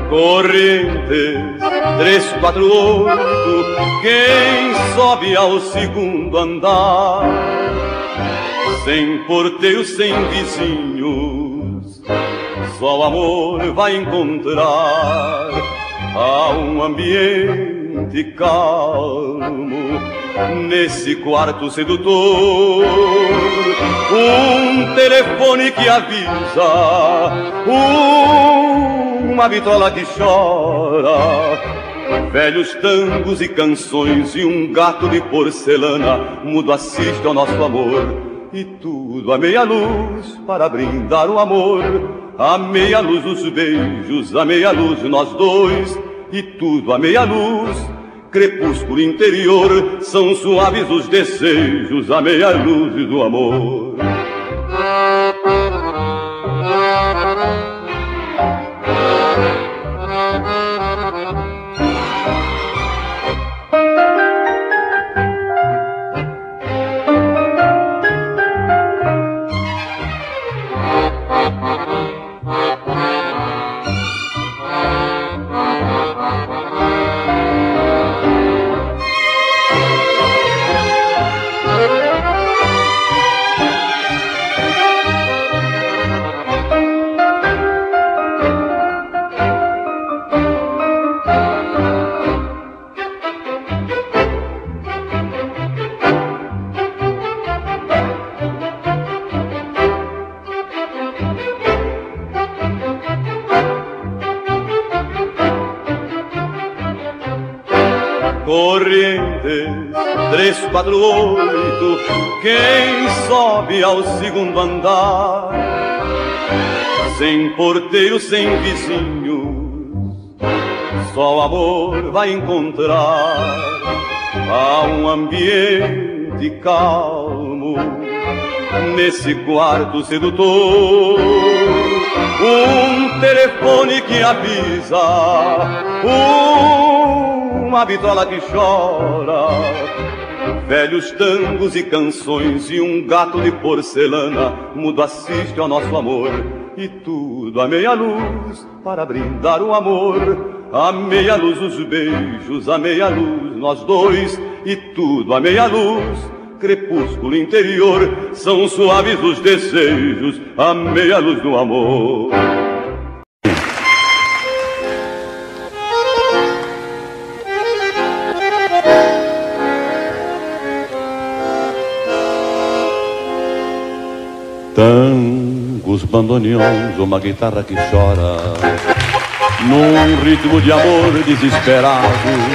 Corrientes 348, quem sobe ao segundo andar, sem porteiro, sem vizinhos, só o amor vai encontrar. Há um ambiente calmo nesse quarto sedutor, um telefone que avisa, uma vitrola que chora, velhos tangos e canções e um gato de porcelana mudo assiste ao nosso amor. E tudo à meia luz para brindar o amor, à meia luz os beijos, à meia luz nós dois. E tudo à meia luz, crepúsculo interior, são suaves os desejos, à meia luz do amor. Corrientes 348, quem sobe ao segundo andar, sem porteiro, sem vizinhos, só o amor vai encontrar. Há um ambiente calmo nesse quarto sedutor, um telefone que avisa, uma vitrola que chora, velhos tangos e canções e um gato de porcelana mudo assiste ao nosso amor. E tudo à meia luz para brindar o amor, à meia luz os beijos, à meia luz nós dois. E tudo à meia luz, crepúsculo interior, são suaves os desejos, à meia luz do amor. Tangos, bandoneons, uma guitarra que chora, num ritmo de amor desesperado,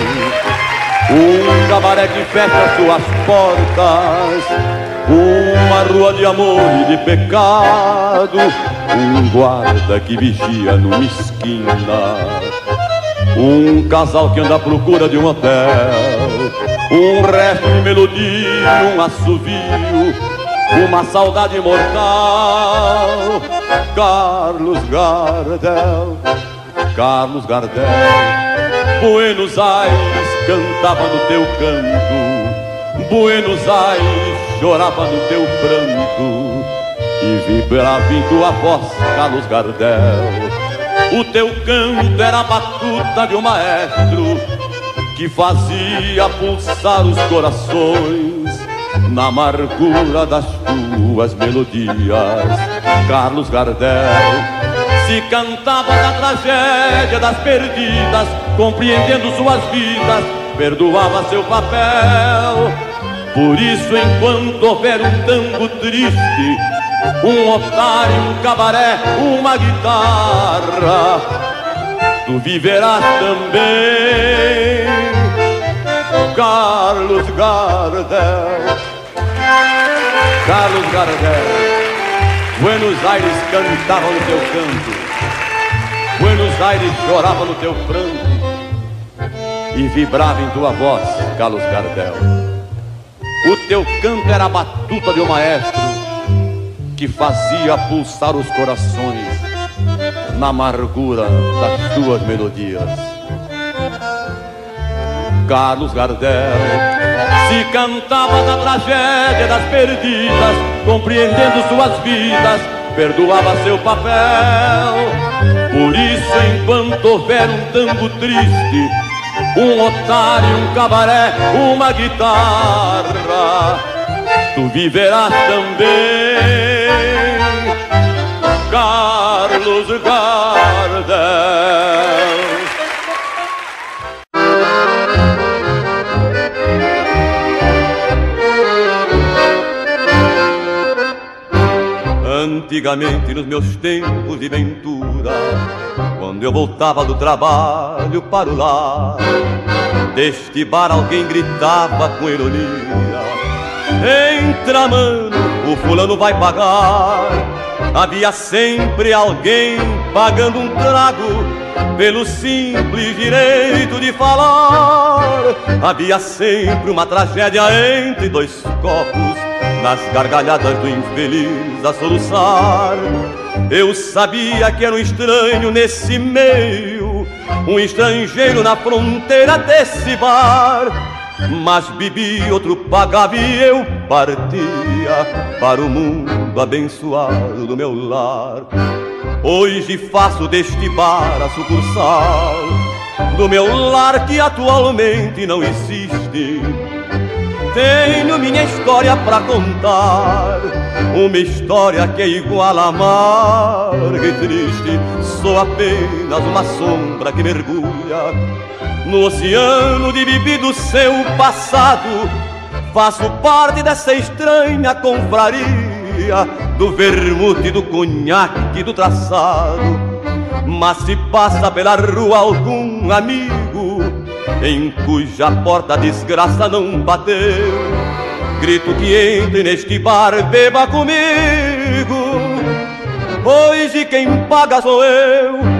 um cabaré que fecha suas portas, uma rua de amor e de pecado, um guarda que vigia numa esquina, um casal que anda à procura de um hotel, um resto de melodia, um assovio, uma saudade mortal. Carlos Gardel, Carlos Gardel, Buenos Aires cantava no teu canto, Buenos Aires chorava no teu pranto, e vibrava em tua voz, Carlos Gardel. O teu canto era a batuta de um maestro que fazia pulsar os corações na amargura das tuas melodias. Carlos Gardel se cantava da tragédia das perdidas, compreendendo suas vidas, perdoava seu papel. Por isso, enquanto houver um tango triste, um otário, um cabaré, uma guitarra, tu viverás também, Carlos Gardel. Carlos Gardel, Buenos Aires cantava no teu canto, Buenos Aires chorava no teu pranto, e vibrava em tua voz, Carlos Gardel. O teu canto era a batuta de um maestro que fazia pulsar os corações na amargura das tuas melodias. Carlos Gardel se cantava da tragédia das perdidas, compreendendo suas vidas, perdoava seu papel. Por isso, enquanto houver um tango triste, um otário, um cabaré, uma guitarra, tu viverás também, Carlos Gardel. Antigamente, nos meus tempos de ventura, quando eu voltava do trabalho para o lar, deste bar alguém gritava com ironia: entra, mano, o fulano vai pagar. Havia sempre alguém pagando um trago pelo simples direito de falar. Havia sempre uma tragédia entre dois copos, nas gargalhadas do infeliz a soluçar. Eu sabia que era um estranho nesse meio, um estrangeiro na fronteira desse bar. Mas bebi, outro pagava e eu partia para o mundo abençoado do meu lar. Hoje faço deste bar a sucursal do meu lar que atualmente não existe. Tenho minha história pra contar, uma história que é igual a amarga e triste. Sou apenas uma sombra que mergulha no oceano de bebido seu passado. Faço parte dessa estranha confraria do vermute, do conhaque, do traçado. Mas se passa pela rua algum amigo em cuja porta a desgraça não bateu, grito que entre neste bar, beba comigo. Hoje quem paga sou eu.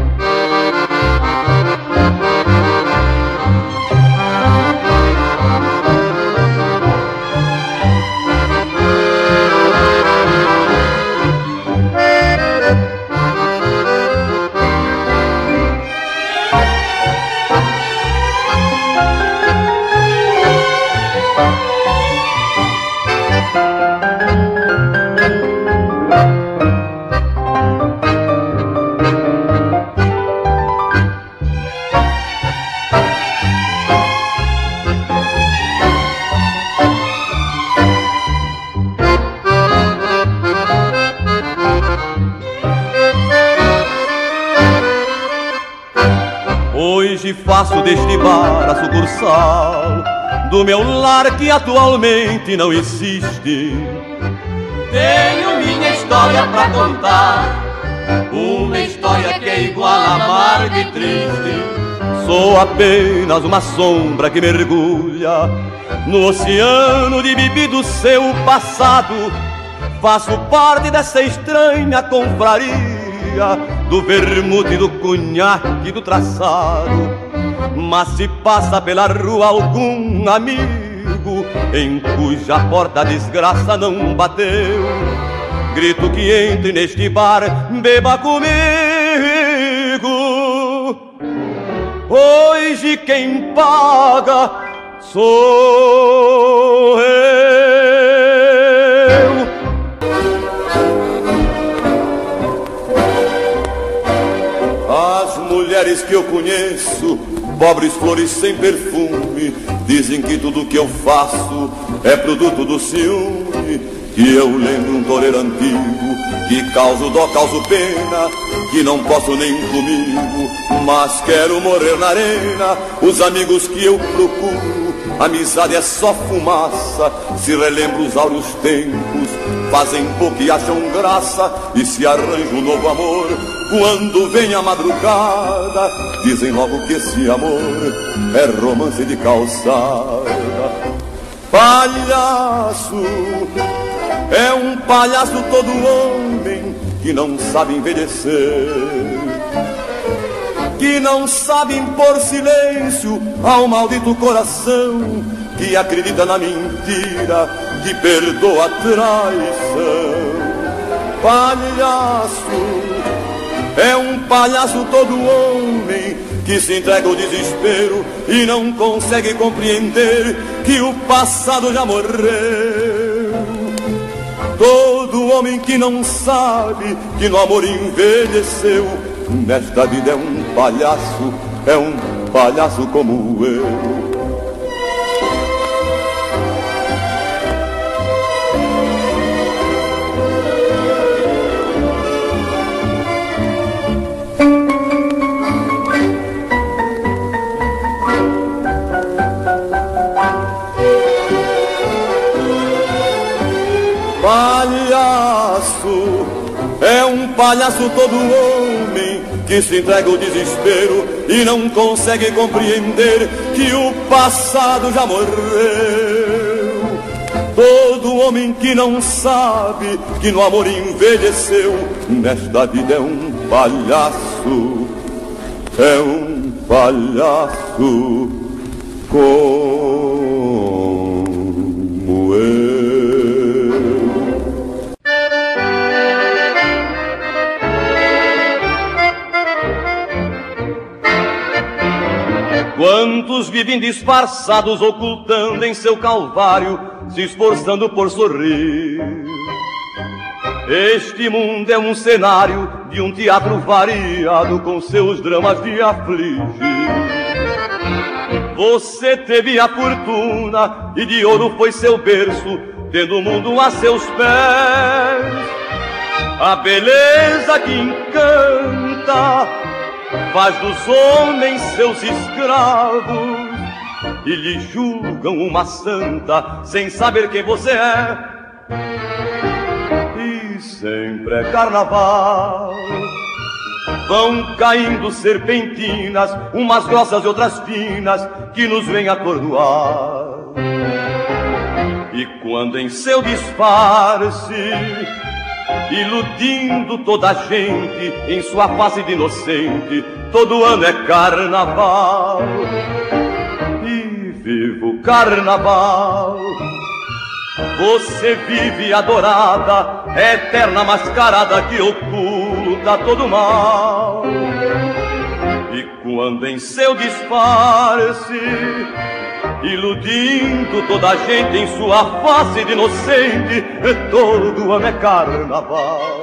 Hoje faço deste bar a sucursal do meu lar que atualmente não existe. Tenho minha história pra contar, uma história que é igual a amarga e triste. Sou apenas uma sombra que mergulha no oceano de bebido seu passado. Faço parte dessa estranha confraria do vermute, do cunhaque, do traçado. Mas se passa pela rua algum amigo em cuja porta a desgraça não bateu, grito que entre neste bar, beba comigo. Hoje quem paga sou eu. As mulheres que eu conheço, pobres flores sem perfume, dizem que tudo que eu faço é produto do ciúme. Que eu lembro um toureiro antigo, que causo dó, causo pena, que não posso nem comigo, mas quero morrer na arena. Os amigos que eu procuro, amizade é só fumaça. Se relembro os áureos tempos, fazem pouco e acham graça. E se arranja um novo amor, quando vem a madrugada, dizem logo que esse amor é romance de calçada. Palhaço é um palhaço todo homem que não sabe envelhecer, que não sabe impor silêncio ao maldito coração, que acredita na mentira, que perdoa a traição. Palhaço é um palhaço todo homem que se entrega ao desespero e não consegue compreender que o passado já morreu. Todo homem que não sabe que no amor envelheceu nesta vida é um palhaço como eu. Palhaço, é um palhaço todo homem que se entrega ao desespero e não consegue compreender que o passado já morreu. Todo homem que não sabe que no amor envelheceu, nesta vida é um palhaço como eu. Quantos vivem disfarçados, ocultando em seu calvário, se esforçando por sorrir. Este mundo é um cenário de um teatro variado, com seus dramas de afligir. Você teve a fortuna e de ouro foi seu berço, tendo o mundo a seus pés. A beleza que encanta faz dos homens seus escravos e lhe julgam uma santa sem saber quem você é. E sempre é carnaval. Vão caindo serpentinas, umas grossas e outras finas, que nos vêm atordoar. E quando em seu disfarce, iludindo toda a gente em sua face de inocente, todo ano é carnaval. E viva o carnaval. Você vive adorada, eterna mascarada que oculta todo mal. E quando em seu disfarce, iludindo toda a gente em sua face de inocente, todo ano é carnaval.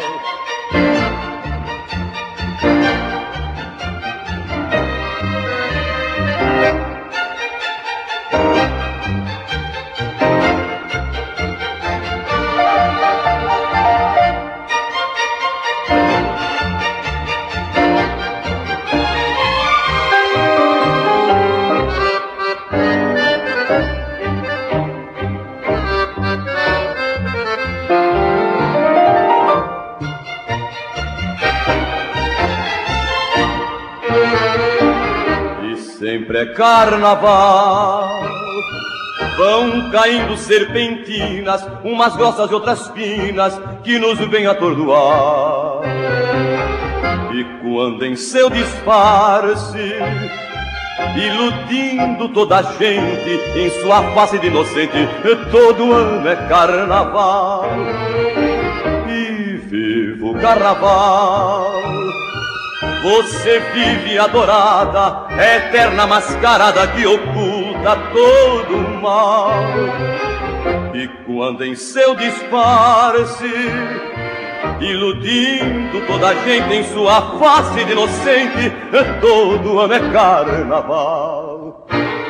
Sempre é carnaval. Vão caindo serpentinas, umas grossas e outras finas, que nos vêm atordoar. E quando em seu disfarce, iludindo toda a gente em sua face de inocente, todo ano é carnaval. E viva o carnaval. Você vive adorada, eterna mascarada que oculta todo o mal. E quando em seu disfarce, iludindo toda a gente em sua face de inocente, todo ano é carnaval.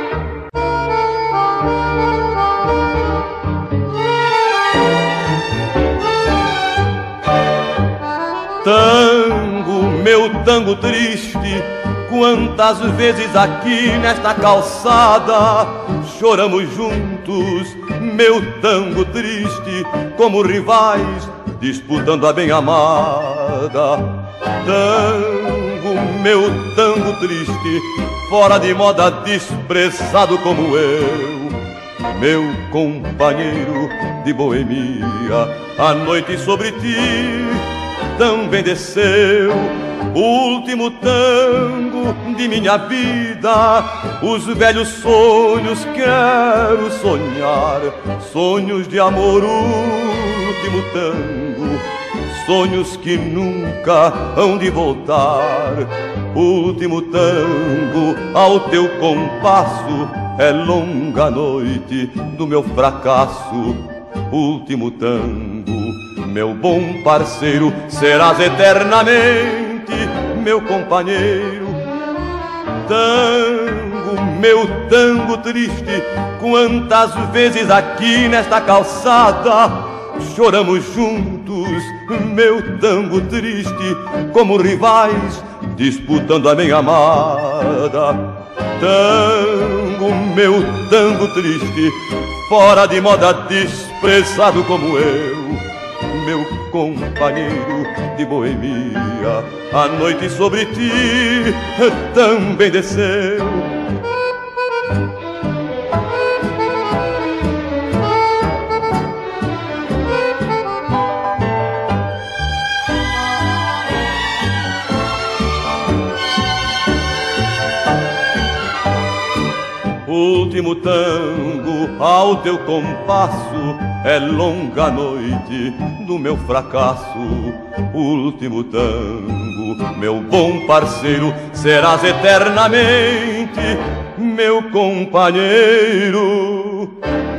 Tango, meu tango triste, quantas vezes aqui nesta calçada choramos juntos, meu tango triste, como rivais disputando a bem amada. Tango, meu tango triste, fora de moda, desprezado como eu, meu companheiro de boemia, a noite sobre ti também desceu. O último tango de minha vida, os velhos sonhos quero sonhar, sonhos de amor, último tango, sonhos que nunca hão de voltar. Último tango ao teu compasso, é longa noite do meu fracasso. Último tango, meu bom parceiro, serás eternamente meu companheiro. Tango, meu tango triste, quantas vezes aqui nesta calçada choramos juntos, meu tango triste, como rivais disputando a minha amada. Tango, meu tango triste, fora de moda, desprezado como eu, meu companheiro de boemia, a noite sobre ti também desceu. Último tango ao teu compasso, é longa noite do meu fracasso. Último tango, meu bom parceiro, serás eternamente meu companheiro.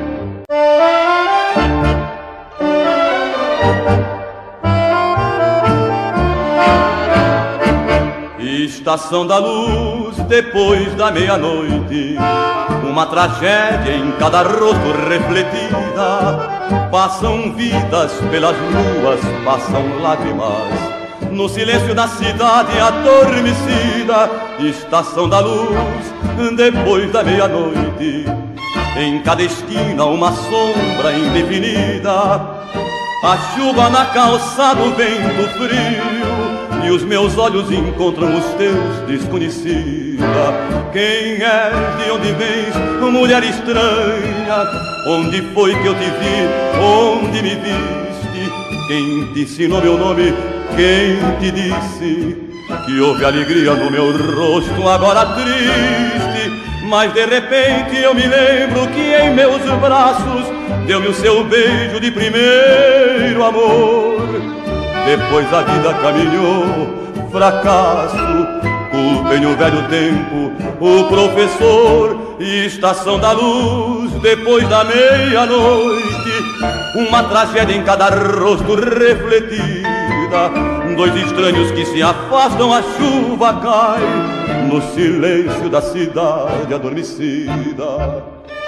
Estação da luz, depois da meia-noite, uma tragédia em cada rosto refletida. Passam vidas pelas ruas, passam lágrimas no silêncio da cidade adormecida. Estação da luz, depois da meia-noite, em cada esquina uma sombra indefinida. A chuva na calçada, o vento frio, e os meus olhos encontram os teus, desconhecida. Quem és, de onde vens, mulher estranha? Onde foi que eu te vi, onde me viste? Quem te ensinou meu nome, quem te disse que houve alegria no meu rosto agora triste? Mas de repente eu me lembro que em meus braços deu-me o seu beijo de primeiro amor. Depois a vida caminhou, fracasso, culpem o velho tempo, o professor. Estação da luz, depois da meia-noite, uma tragédia em cada rosto refletida. Dois estranhos que se afastam, a chuva cai no silêncio da cidade adormecida.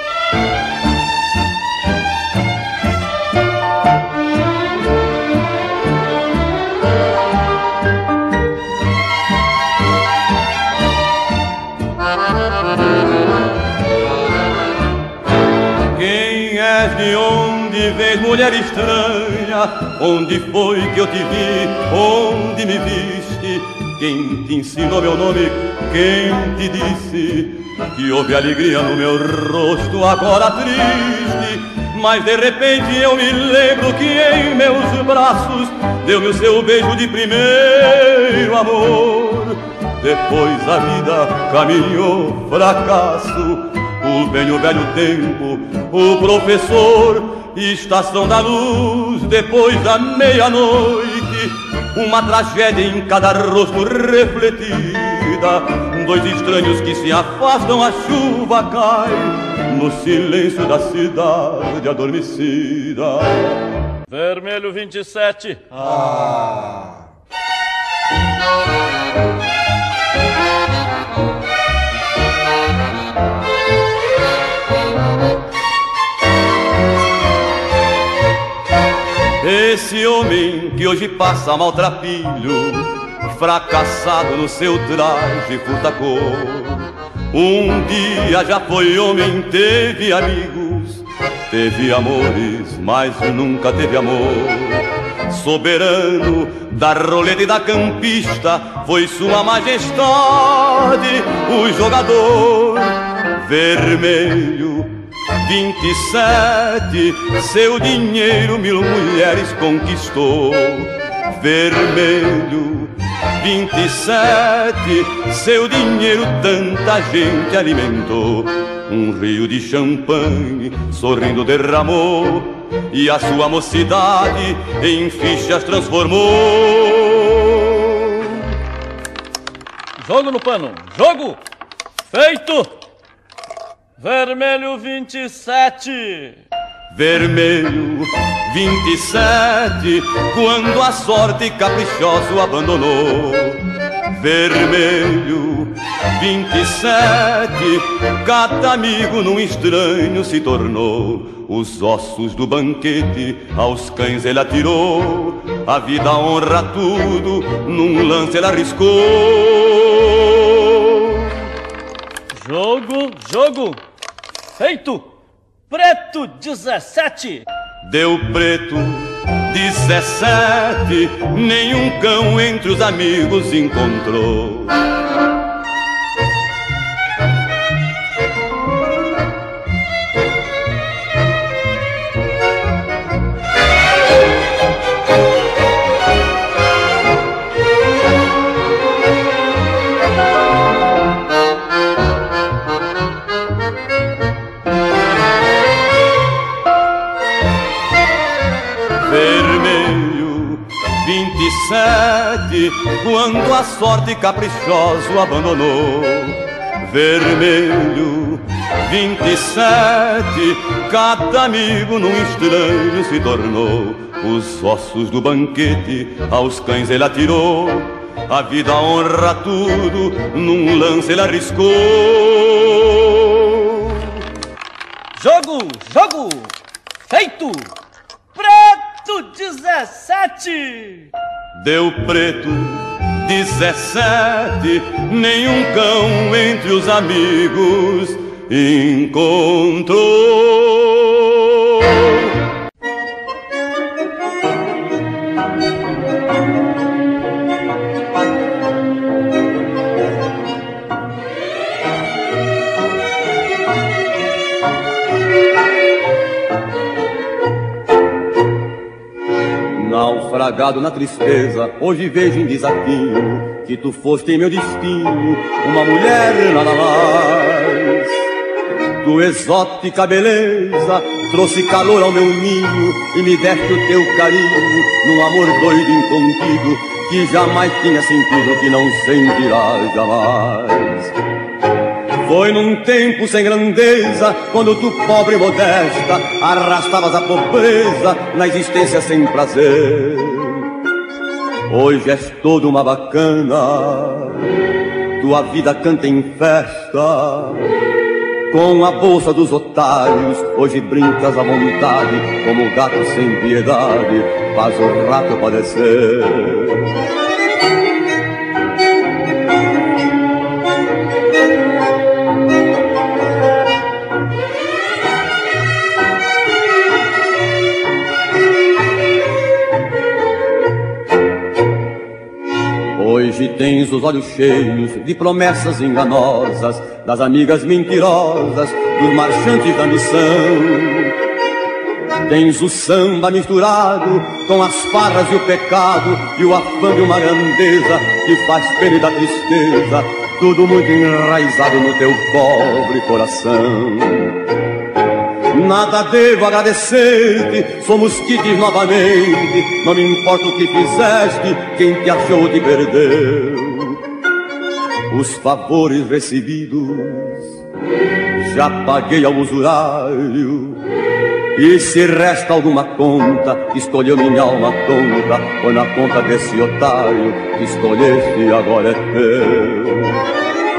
De onde vês, mulher estranha? Onde foi que eu te vi? Onde me viste? Quem te ensinou meu nome? Quem te disse que houve alegria no meu rosto agora triste? Mas de repente eu me lembro que em meus braços deu-me o seu beijo de primeiro amor. Depois a vida caminhou, fracasso, culpem o velho tempo, o professor. Estação da luz, depois da meia-noite, uma tragédia em cada rosto refletida. Dois estranhos que se afastam, a chuva cai no silêncio da cidade adormecida. Vermelho 27. Esse homem que hoje passa maltrapilho, fracassado no seu traje furta-cor, um dia já foi homem, teve amigos, teve amores, mas nunca teve amor. Soberano da roleta e da campista, foi sua majestade o jogador. Vermelho 27, seu dinheiro 1000 mulheres conquistou. Vermelho 27, seu dinheiro tanta gente alimentou. Um rio de champanhe sorrindo derramou, e a sua mocidade em fichas transformou. Jogo no pano, jogo feito. Vermelho 27. Vermelho 27, quando a sorte caprichoso abandonou. Vermelho, 27, cada amigo num estranho se tornou. Os ossos do banquete aos cães ele atirou. A vida, a honra, tudo, num lance ele arriscou. Jogo, feito, preto 17. Deu preto 17, nenhum cão entre os amigos encontrou. Quando a sorte caprichoso abandonou. Vermelho, 27, cada amigo num estranho se tornou. Os ossos do banquete aos cães ele atirou. A vida, a honra, tudo, num lance ele arriscou. Jogo, feito, preto 17. Deu preto 17, nenhum cão entre os amigos encontrou. Naufragado na tristeza, hoje vejo em desafio que tu foste em meu destino, uma mulher nada mais. Tua exótica beleza trouxe calor ao meu ninho e me deste o teu carinho num amor doido e incontido que jamais tinha sentido, que não sentirá jamais. Foi num tempo sem grandeza, quando tu, pobre e modesta, arrastavas a pobreza na existência sem prazer. Hoje és toda uma bacana, tua vida canta em festa. Com a bolsa dos otários, hoje brincas à vontade, como gato sem piedade, faz o rato padecer. Hoje tens os olhos cheios de promessas enganosas, das amigas mentirosas, dos marchantes da missão. Tens o samba misturado com as farras e o pecado, e o afã de uma grandeza que faz pena e dá tristeza, tudo muito enraizado no teu pobre coração. Nada devo agradecer-te, somos quites novamente. Não me importa o que fizeste, quem te achou te perdeu. Os favores recebidos já paguei ao usurário, e se resta alguma conta, escolheu minha alma tonta, põe na conta desse otário que escolheste e agora é teu.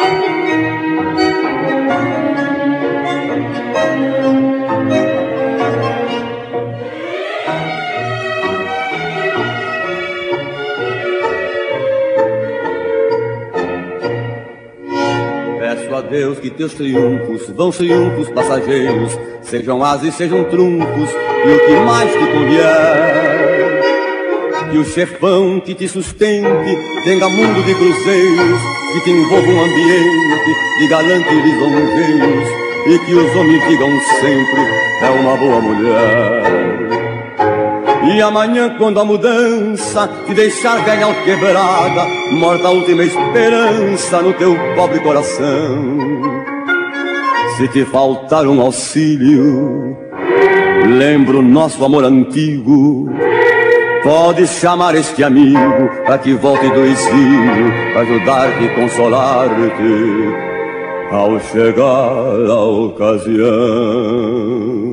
Peço a Deus que teus triunfos, vãos triunfos passageiros, sejam ases, sejam truncos, e o que mais te convier. Que o chefão que te sustente tenha mundo de cruzeiros, que te envolva um ambiente de galantes e lisonjeiros, e que os homens digam sempre, é uma boa mulher. E amanhã, quando a mudança te deixar velha ou quebrada, morta a última esperança no teu pobre coração, se te faltar um auxílio, lembra o nosso amor antigo. Pode chamar este amigo para que volte do exílio, para ajudar-te e consolar-te ao chegar a ocasião.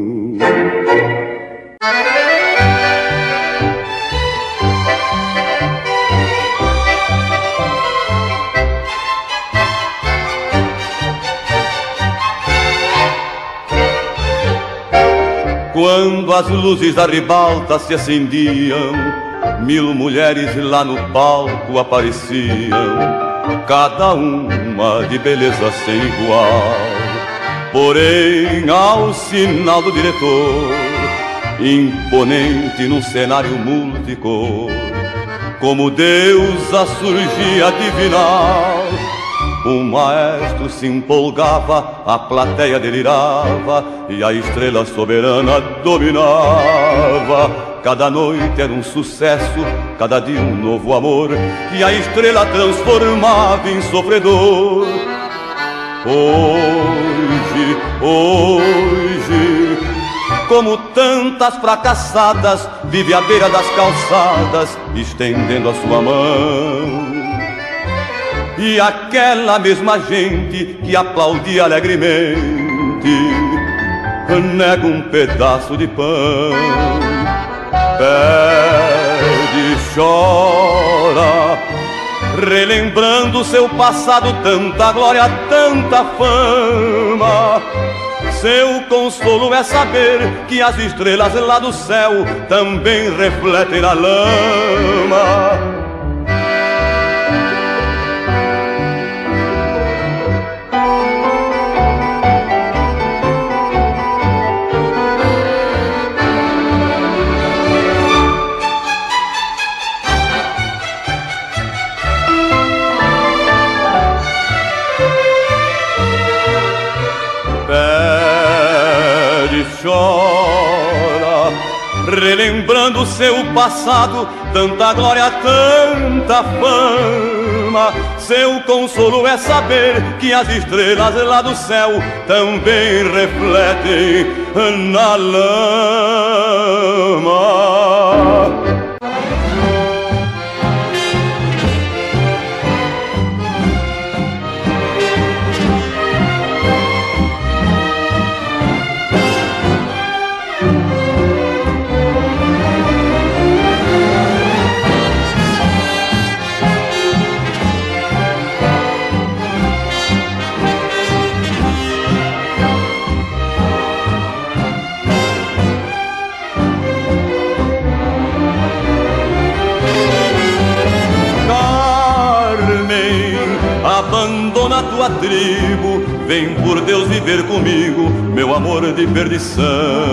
quando as luzes da ribalta se acendiam, 1000 mulheres lá no palco apareciam, cada uma de beleza sem igual. Porém, ao sinal do diretor, imponente num cenário multicor, como deusa surgia divinal, o maestro se empolgava, a plateia delirava e a estrela soberana dominava. Cada noite era um sucesso, cada dia um novo amor, que a estrela transformava em sofredor. Hoje, como tantas fracassadas, vive à beira das calçadas, estendendo a sua mão. E aquela mesma gente que aplaudia alegremente nega um pedaço de pão. Pede, chora, relembrando seu passado, tanta glória, tanta fama. Seu consolo é saber que as estrelas lá do céu também refletem na lama. Chora, relembrando seu passado, tanta glória, tanta fama. Seu consolo é saber que as estrelas lá do céu também refletem na lama. Abandona tua tribo, vem por Deus viver comigo, meu amor de perdição.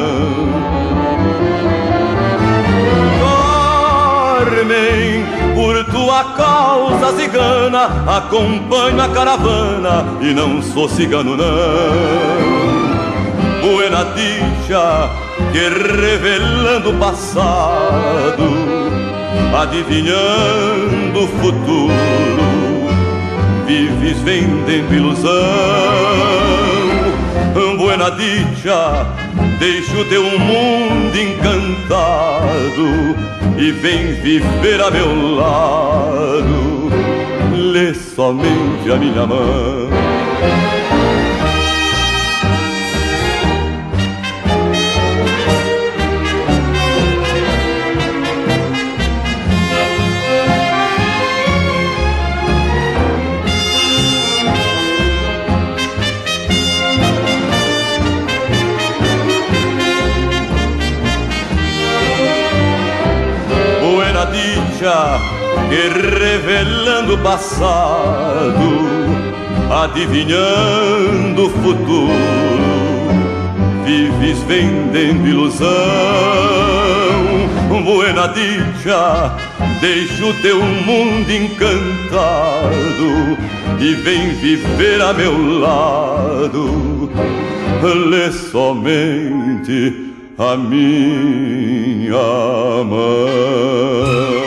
Carmen, por tua causa cigana, acompanho a caravana e não sou cigano não. Buena dicha que revelando o passado, adivinhando o futuro, vives vendendo ilusão. Buena dicha, deixa o teu mundo encantado e vem viver a meu lado. Lê somente a minha mão. Que revelando o passado, adivinhando o futuro, vives vendendo ilusão. Buena dicha, deixa o teu mundo encantado e vem viver a meu lado. Lê somente a minha mão.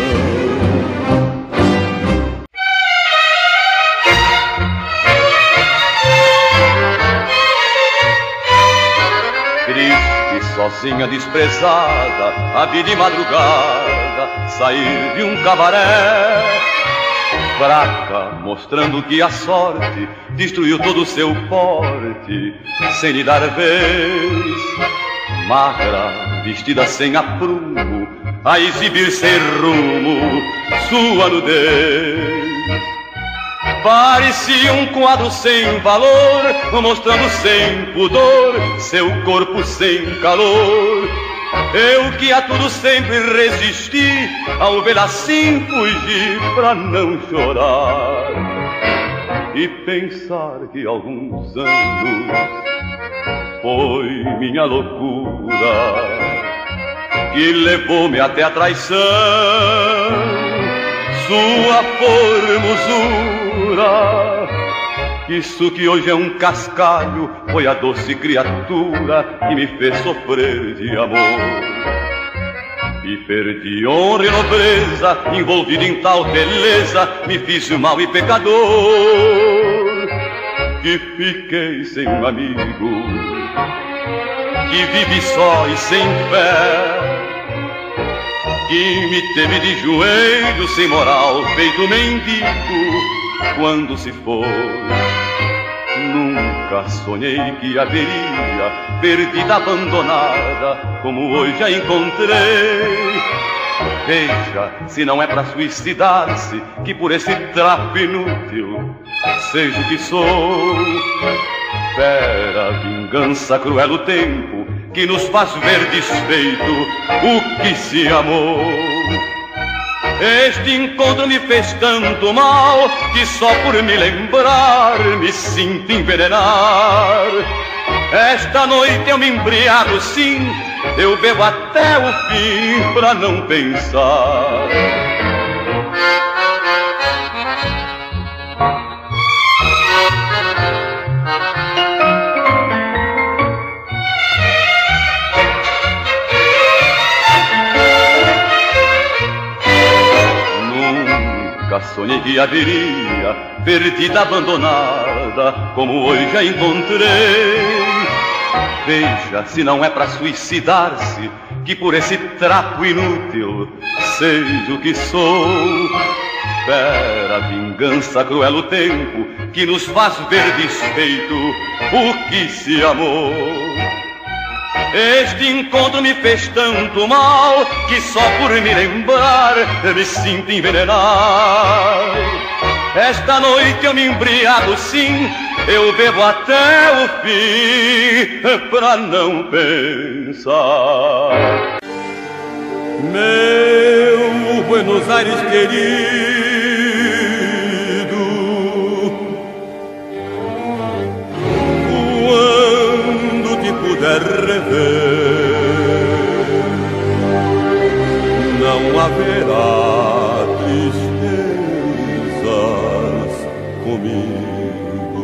Sozinha desprezada, a vir de madrugada, sair de um cabaré. Fraca, mostrando que a sorte destruiu todo o seu porte, sem lhe dar vez. Magra, vestida sem aprumo, a exibir sem rumo sua nudez. Parecia um quadro sem valor, mostrando sem pudor seu corpo sem calor. Eu que a tudo sempre resisti, ao vê-la assim fugi pra não chorar e pensar que alguns anos foi minha loucura que levou-me até a traição. Sua formosura, isso que hoje é um cascalho, foi a doce criatura que me fez sofrer de amor. E perdi honra e nobreza, envolvido em tal beleza, me fiz mal e pecador, que fiquei sem um amigo, que vive só e sem fé, que me teve de joelho, sem moral, feito mendigo, quando se for. Nunca sonhei que haveria perdida, abandonada, como hoje a encontrei. Veja, se não é pra suicidar-se, que por esse trapo inútil seja o que sou. Fera, vingança, cruel o tempo, que nos faz ver desfeito o que se amou. Este encontro me fez tanto mal, que só por me lembrar me sinto envenenar. Esta noite eu me embriago sim, eu bebo até o fim pra não pensar. Sonhei que haveria perdida, abandonada, como hoje a encontrei. Veja, se não é pra suicidar-se, que por esse trapo inútil seja o que sou. Fera, vingança, cruel o tempo, que nos faz ver desfeito o que se amou. Este encontro me fez tanto mal, que só por me lembrar me sinto envenenar. Esta noite eu me embriago sim, eu bebo até o fim pra não pensar. Meu Buenos Aires querido, quando te puder rever, não haverá tristezas comigo.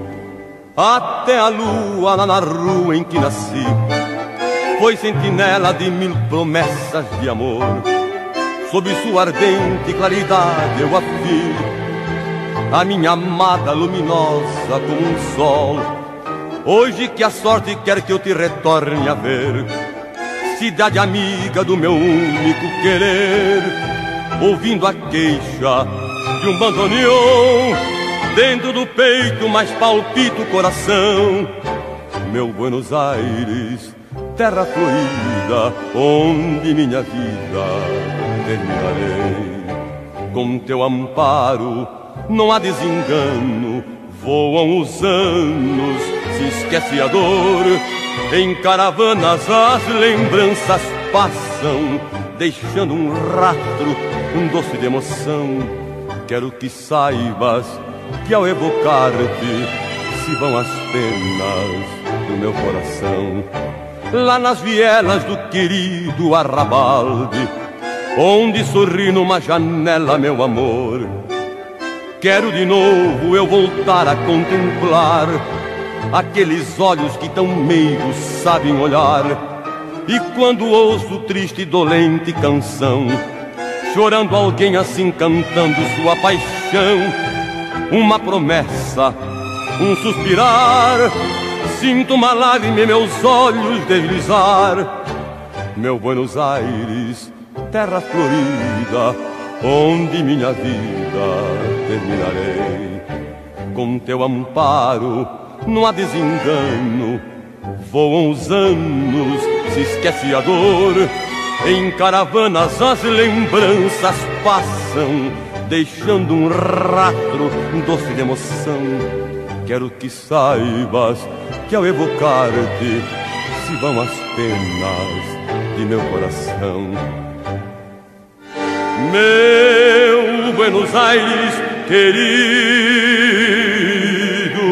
Até a lua lá na rua em que nasci foi sentinela de mil promessas de amor. Sob sua ardente claridade eu a vi, a minha amada luminosa como um sol. Hoje que a sorte quer que eu te retorne a ver, cidade amiga do meu único querer, ouvindo a queixa de um bandoneon, dentro do peito mais palpita o coração. Meu Buenos Aires, terra florida, onde minha vida terminarei. Com teu amparo não há desengano, voam os anos, se esquece a dor. Em caravanas as lembranças passam, deixando um rastro, um doce de emoção. Quero que saibas que ao evocar-te se vão as penas do meu coração. Lá nas vielas do querido Arrabalde, onde sorri numa janela meu amor, quero de novo eu voltar a contemplar aqueles olhos que tão meigos sabem olhar. E quando ouço triste e dolente canção, chorando alguém assim cantando sua paixão, uma promessa, um suspirar, sinto uma lágrima em meus olhos deslizar. Meu Buenos Aires, terra florida, onde minha vida terminarei. Com teu amparo não há desengano, voam os anos, se esquece a dor. Em caravanas as lembranças passam, deixando um rastro doce de emoção. Quero que saibas que ao evocar-te se vão as penas de meu coração. Meu Buenos Aires querido,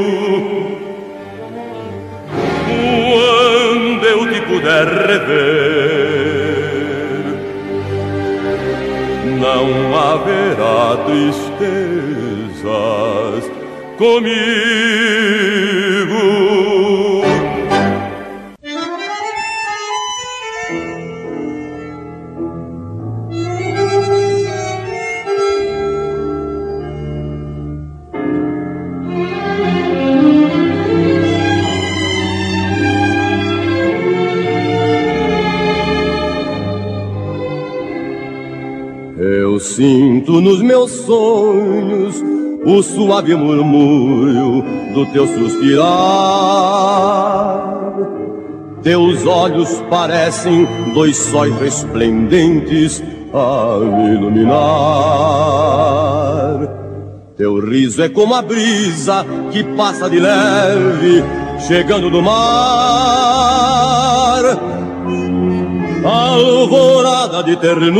quando eu te puder rever, não haverá tristezas comigo. Eu sinto nos meus sonhos o suave murmúrio do teu suspirar. Teus olhos parecem dois sóis resplendentes a me iluminar. Teu riso é como a brisa que passa de leve, chegando do mar. Alvorada de ternura,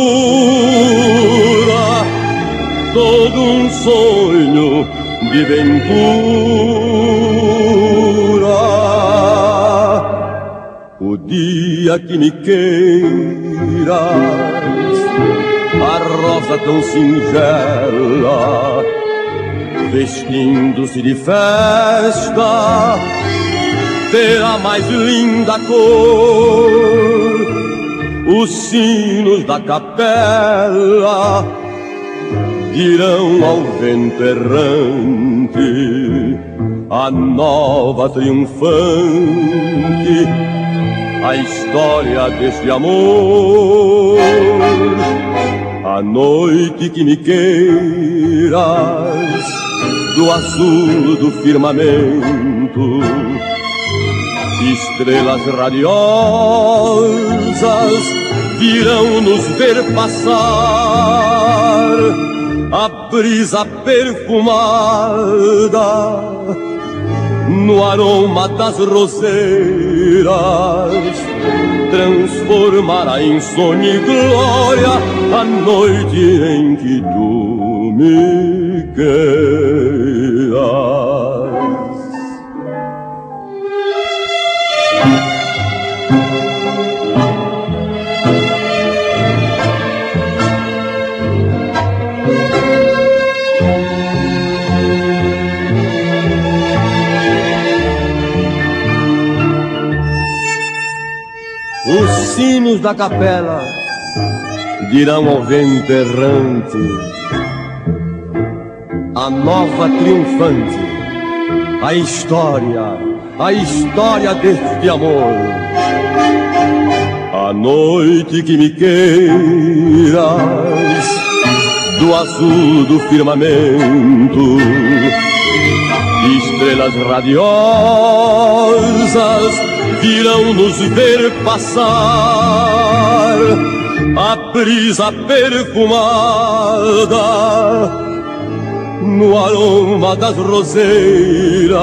todo um sonho de ventura. O dia que me queiras, a rosa tão singela, vestindo-se de festa, terá mais linda cor. Os sinos da capela dirão ao vento errante a nova triunfante, a história deste amor. A noite que me queiras, do azul do firmamento, estrelas radiosas virão nos ver passar. A brisa perfumada no aroma das roseiras transformará em sonho e glória a noite em que tu me queiras. Os sinos da capela dirão ao vento errante a nova triunfante, a história deste amor. A noite que me queiras, do azul do firmamento, estrelas radiosas virão nos ver passar. A brisa perfumada no aroma das roseiras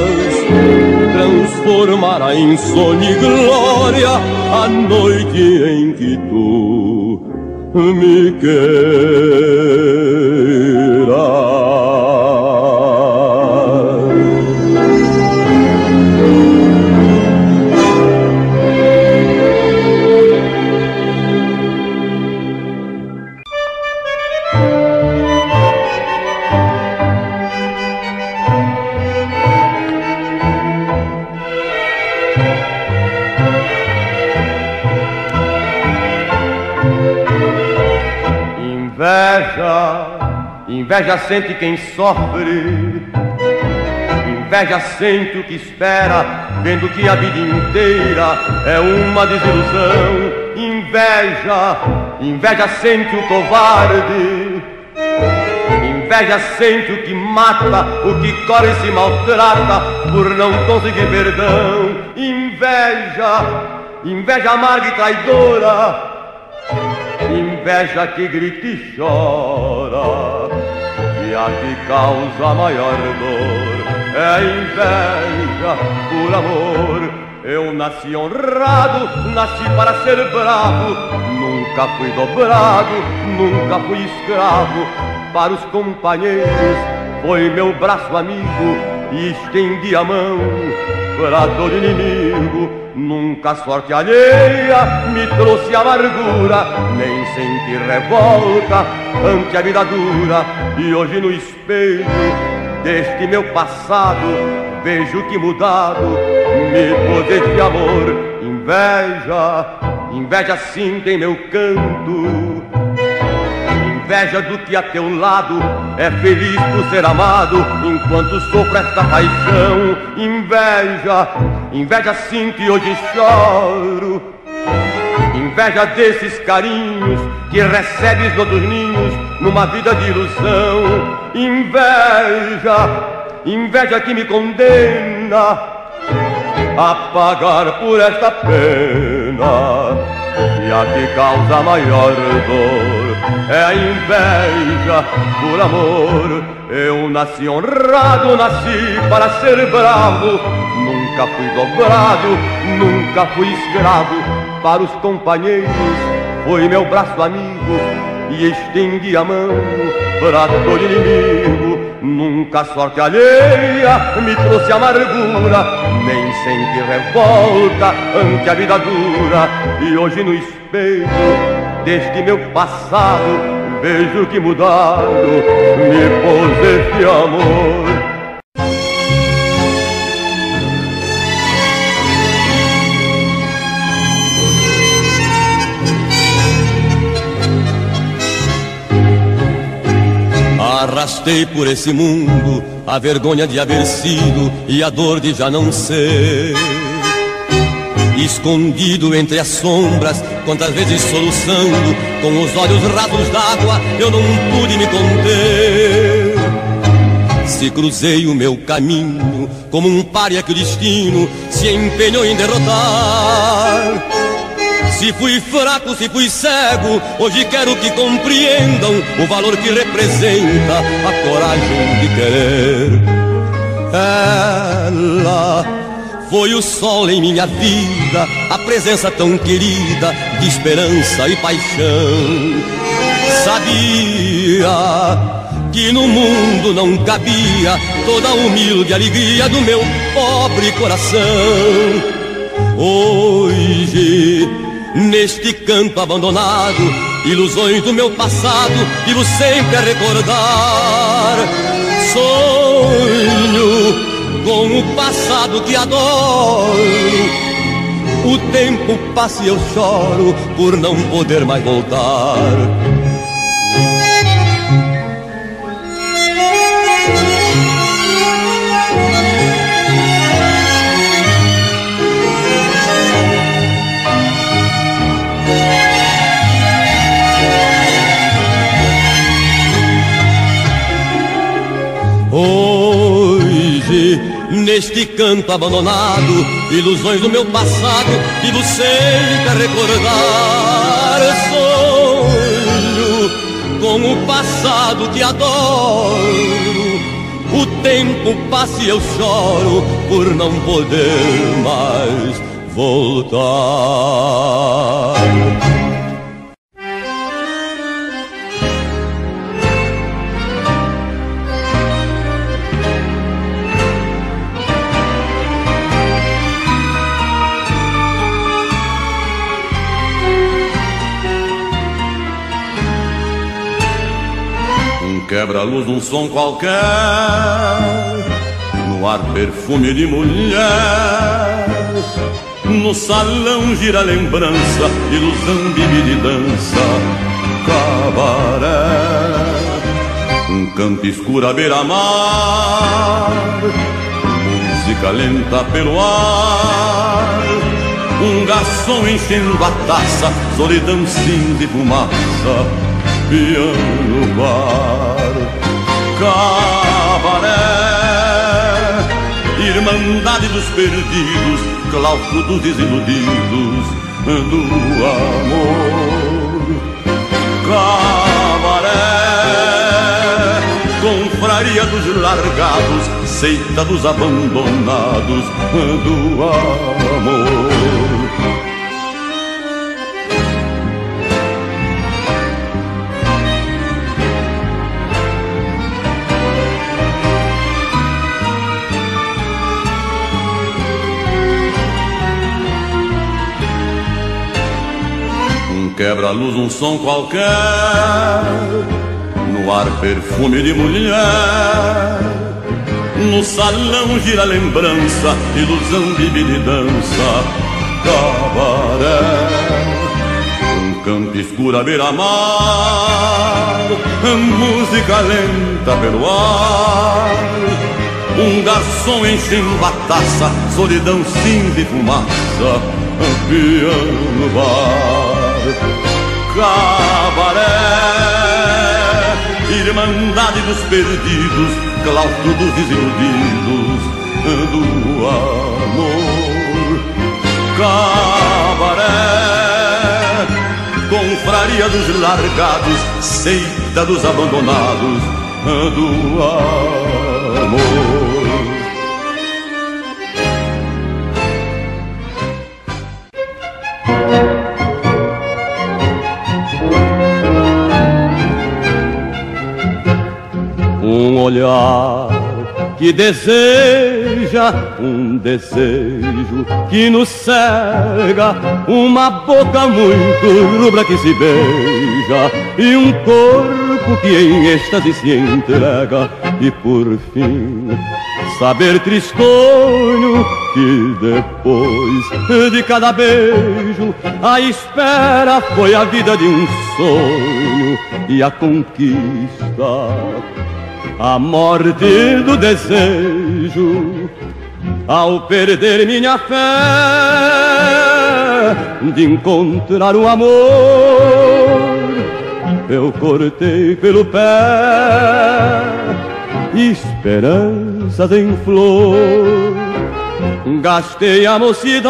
transformará em sonho e glória a noite em que tu me queiras. Inveja sente quem sofre, inveja sente o que espera, vendo que a vida inteira é uma desilusão. Inveja sente o covarde, inveja sente o que mata, o que corre e se maltrata por não conseguir perdão. Inveja amarga e traidora, inveja que grita e chora, e a que causa maior dor é a inveja por amor. Eu nasci honrado, nasci para ser bravo, nunca fui dobrado, nunca fui escravo. Para os companheiros foi meu braço amigo e estendi a mão para todo inimigo. Nunca a sorte alheia me trouxe amargura, nem senti revolta ante a vida dura. E hoje no espelho deste meu passado vejo que mudado me pôs este amor. Inveja, inveja sim tem meu canto, inveja do que a teu lado é feliz por ser amado, enquanto sofro esta paixão. Inveja, inveja sim que hoje choro, inveja desses carinhos que recebes noutros ninhos numa vida de ilusão. Inveja, inveja que me condena a pagar por esta pena, e a que causa maior dor é a inveja por amor. Eu nasci honrado, nasci para ser bravo, nunca fui dobrado, nunca fui escravo. Para os companheiros foi meu braço amigo e estendi a mão para todo inimigo. Nunca a sorte alheia me trouxe amargura, nem senti revolta ante a vida dura. E hoje no espelho deste meu passado vejo que mudado me pôs este amor. Arrastei por esse mundo a vergonha de haver sido e a dor de já não ser. Escondido entre as sombras, quantas vezes soluçando, com os olhos rasos d'água, eu não pude me conter. Se cruzei o meu caminho como um pária que o destino se empenhou em derrotar. Se fui fraco, se fui cego, hoje quero que compreendam o valor que representa a coragem de querer. Ela foi o sol em minha vida, a presença tão querida de esperança e paixão. Sabia que no mundo não cabia toda a humilde alegria do meu pobre coração. Hoje, neste canto abandonado, ilusões do meu passado vivo sempre a recordar. Sonho com o passado que adoro, o tempo passa e eu choro por não poder mais voltar. Hoje, neste canto abandonado, ilusões do meu passado vivo sempre a recordar. Sonho com o passado que adoro, o tempo passa e eu choro por não poder mais voltar. Quebra-luz, um som qualquer, no ar perfume de mulher. No salão gira lembrança, ilusão, bebida e dança, cabaré. Um canto escuro à beira-mar, música lenta pelo ar. Um garçom enchendo a taça, solidão, cinza e fumaça, piano, bar, cabaré, irmandade dos perdidos, claustro dos desiludidos do amor. confraria dos largados, seita dos abandonados do amor. Quebra-luz, um som qualquer, no ar perfume de mulher, no salão gira lembrança, ilusão, bebida e dança, cabaré. Um campo escuro à beira-mar, música lenta pelo ar, um garçom enchendo a taça, solidão, cinza e fumaça, piano, bar. Cabaré, irmandade dos perdidos, claustro dos desiludidos do amor. Cabaré, confraria dos largados, seita dos abandonados do amor. Um olhar que deseja, um desejo que nos cega, uma boca muito rubra que se beija e um corpo que em êxtase se entrega. E por fim, saber tristonho que depois de cada beijo a espera foi a vida de um sonho e a conquista, a morte do desejo. Ao perder minha fé de encontrar o amor, eu cortei pelo pé esperanças em flor. Gastei a mocidade,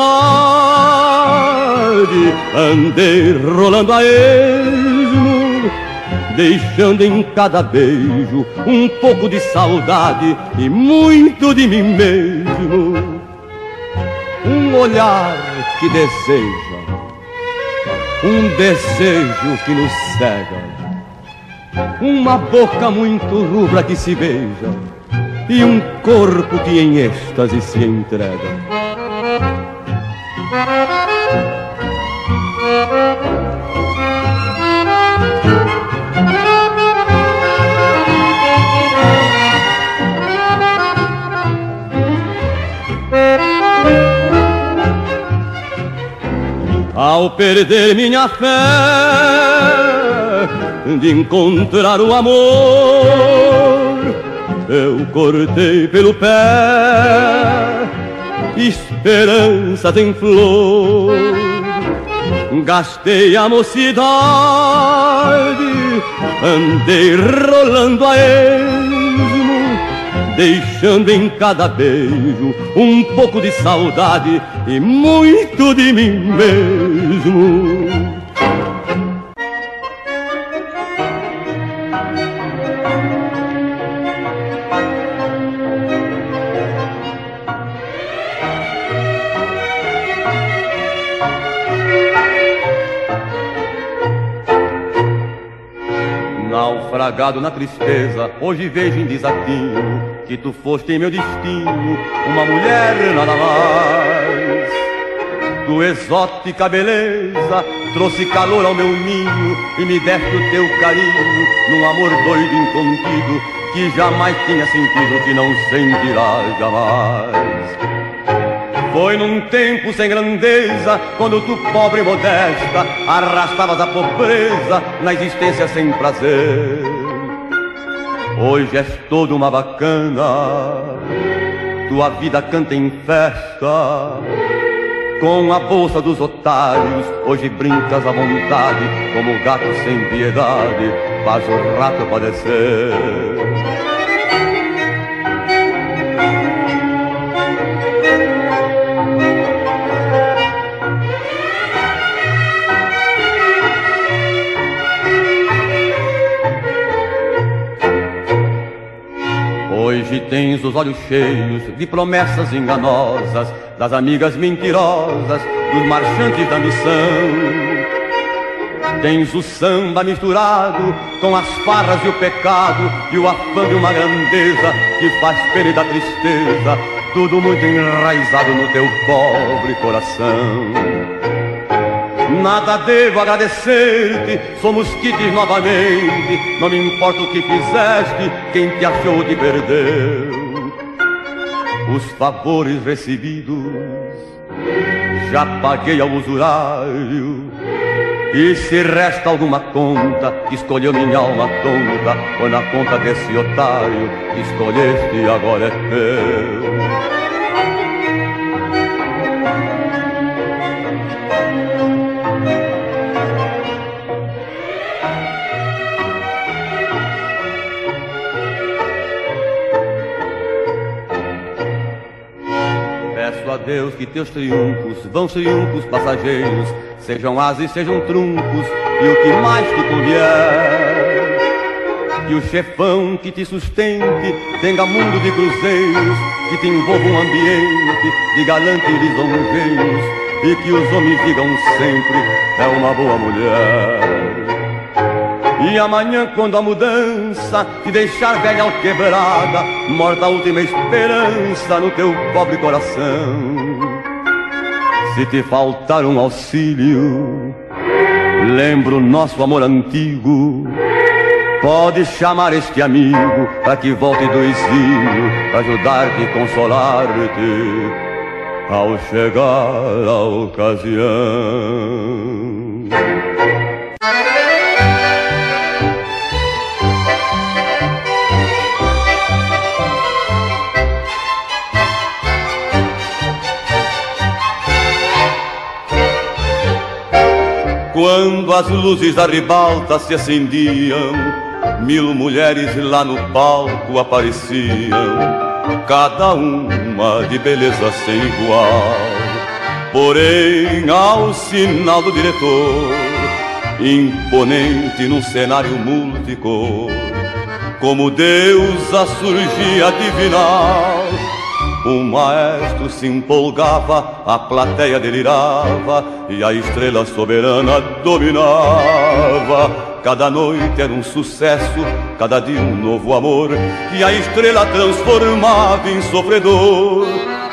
andei rolando a esmo, deixando em cada beijo um pouco de saudade e muito de mim mesmo. Um olhar que deseja, um desejo que nos cega, uma boca muito rubra que se beija e um corpo que em êxtase se entrega. Ao perder minha fé de encontrar o amor, eu cortei pelo pé esperanças em flor. Gastei a mocidade, andei rolando a esmo, deixando em cada beijo um pouco de saudade e muito de mim mesmo. Naufragado na tristeza, hoje vejo em desatino que tu foste em meu destino uma mulher nada mais. Tua exótica beleza trouxe calor ao meu ninho e me deste o teu carinho num amor doido incontido que jamais tinha sentido, que não sentirá jamais. Foi num tempo sem grandeza, quando tu, pobre e modesta, arrastavas a pobreza na existência sem prazer. Hoje és toda uma bacana, tua vida canta em festa. Com a bolsa dos otários, hoje brincas à vontade, como gato sem piedade, faz o rato padecer. Tens os olhos cheios de promessas enganosas, das amigas mentirosas, dos marchantes da missão. Tens o samba misturado com as farras e o pecado, e o afã de uma grandeza que faz pena e dá tristeza, tudo muito enraizado no teu pobre coração. Nada devo agradecer-te, somos quites novamente, não me importa o que fizeste, quem te achou te perdeu. Os favores recebidos já paguei ao usurário, e se resta alguma conta, escolheu minha alma tonta, foi na conta desse otário que escolheste e agora é teu. Peço a Deus que teus triunfos, vãos triunfos passageiros, sejam ases, sejam truncos, e o que mais te convier. Que o chefão que te sustente tenha mundo de cruzeiros, que te envolva um ambiente de galantes e lisonjeiros, e que os homens digam sempre, é uma boa mulher. E amanhã, quando a mudança te deixar velha ou quebrada, morta a última esperança no teu pobre coração, se te faltar um auxílio, lembra o nosso amor antigo, pode chamar este amigo para que volte do exílio, para ajudar-te e consolar-te ao chegar a ocasião. Quando as luzes da ribalta se acendiam, 1000 mulheres lá no palco apareciam, cada uma de beleza sem igual. Porém, ao sinal do diretor, imponente num cenário multicor, como deusa surgia divinal, o maestro se empolgava, a plateia delirava e a estrela soberana dominava. Cada noite era um sucesso, cada dia um novo amor, que a estrela transformava em sofredor.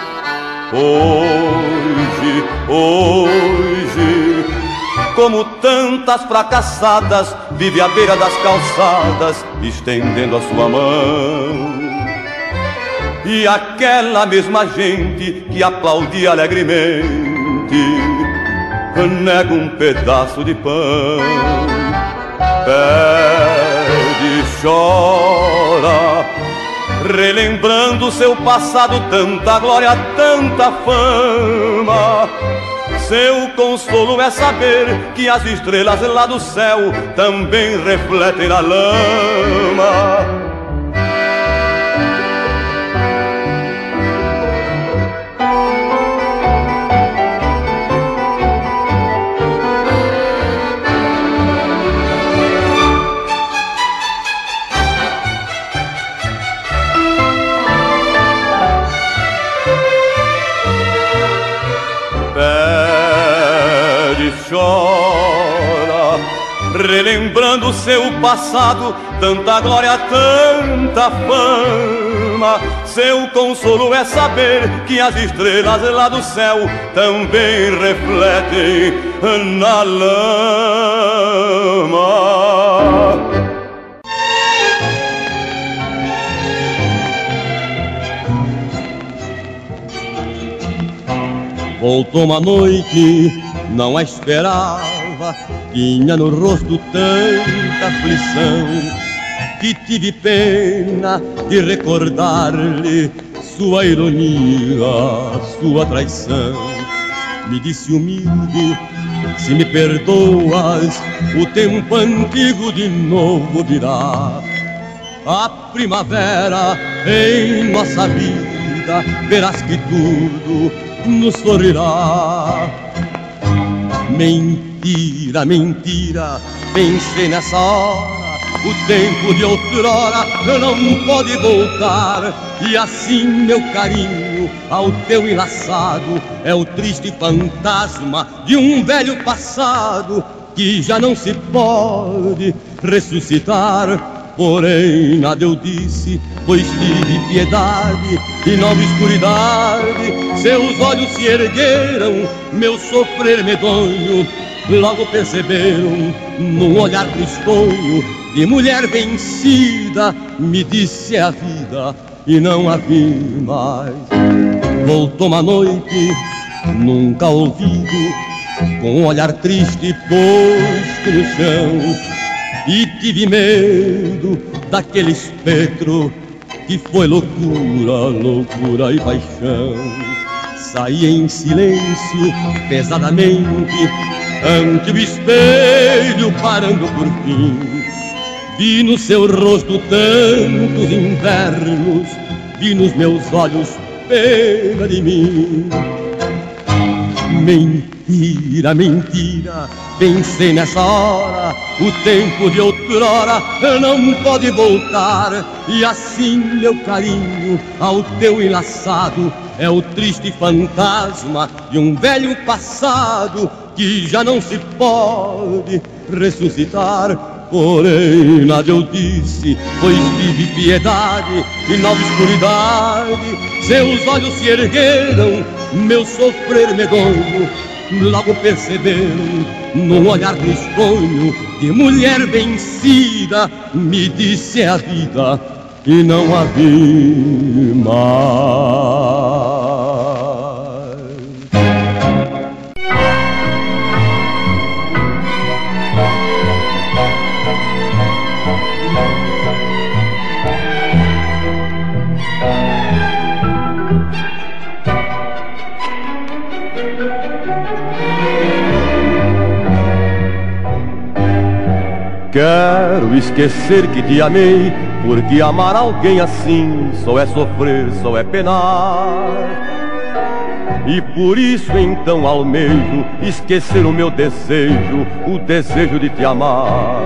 Hoje, como tantas fracassadas, vive à beira das calçadas, estendendo a sua mão. E aquela mesma gente que aplaudia alegremente nega um pedaço de pão, pede e chora, relembrando seu passado, tanta glória, tanta fama. Seu consolo é saber que as estrelas lá do céu também refletem na lama. Chora, relembrando seu passado, tanta glória, tanta fama. Seu consolo é saber que as estrelas lá do céu também refletem na lama. Voltou uma noite, não a esperava, tinha no rosto tanta aflição, que tive pena de recordar-lhe sua ironia, sua traição. Me disse humilde, se me perdoas, o tempo antigo de novo virá. A primavera em nossa vida, verás que tudo nos florirá. Mentira, mentira, pensei nessa hora, O tempo de outrora não pode voltar. E assim meu carinho ao teu enlaçado é o triste fantasma de um velho passado que já não se pode ressuscitar. Porém nada eu disse, pois tive piedade, e nova escuridade seus olhos se ergueram, meu sofrer medonho logo perceberam. Num olhar tristonho de mulher vencida, me disse a vida e não a vi mais. Voltou uma noite nunca ouvido, com um olhar triste posto no chão, e tive medo daquele espectro que foi loucura, loucura e paixão. Saí em silêncio pesadamente ante o espelho, parando por fim. Vi no seu rosto tantos invernos, vi nos meus olhos pena de mim. Mentira, mentira, pensei nessa hora, o tempo de outrora não pode voltar. E assim meu carinho ao teu enlaçado é o triste fantasma de um velho passado que já não se pode ressuscitar. Porém nada eu disse, pois tive piedade, e nova escuridade seus olhos se ergueram, meu sofrer medonho logo perceberam. Num olhar tristonho de mulher vencida, me disse a vida e não a vi mais. Quero esquecer que te amei, porque amar alguém assim só é sofrer, só é penar. E por isso então almejo esquecer o meu desejo, o desejo de te amar.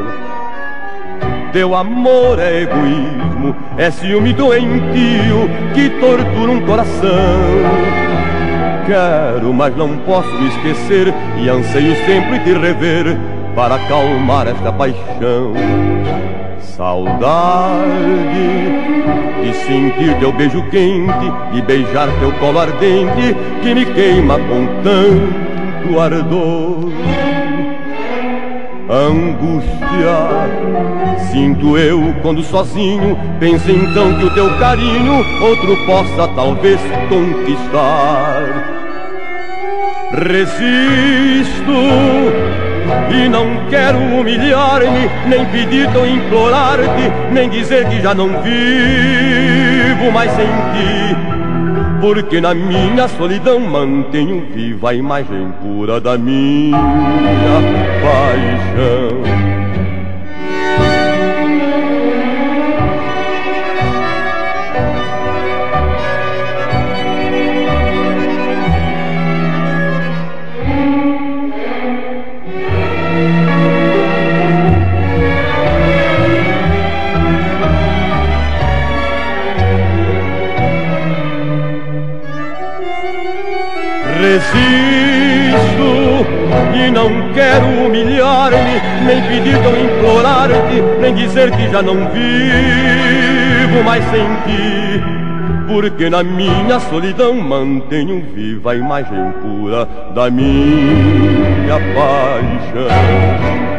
Teu amor é egoísmo, é ciúme doentio que tortura um coração. Quero, mas não posso esquecer, e anseio sempre te rever para acalmar esta paixão. Saudade de sentir teu beijo quente, de beijar teu colo ardente, que me queima com tanto ardor. Angústia sinto eu quando sozinho penso então que o teu carinho outro possa talvez conquistar. Resisto e não quero humilhar-me, nem pedir-te ou implorar-te, nem dizer que já não vivo mais sem ti, porque na minha solidão mantenho viva a imagem pura da minha paixão. Resisto e não quero humilhar-me, nem pedir-te ou implorar-te, nem dizer que já não vivo mais sem ti, porque na minha solidão mantenho viva a imagem pura da minha paixão.